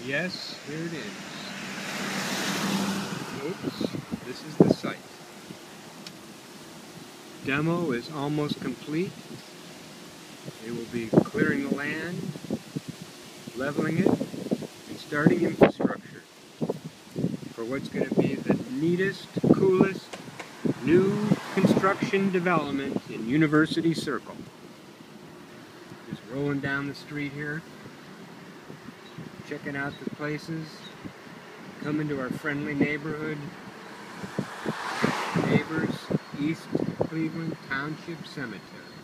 Yes, here it is. Oops, this is the site. Demo is almost complete. They will be clearing the land, leveling it, and starting infrastructure for what's going to be the neatest, coolest, new construction development in University Circle. Just rolling down the street here, checking out the places, coming to our friendly neighborhood, neighbors, East Cleveland Township Cemetery.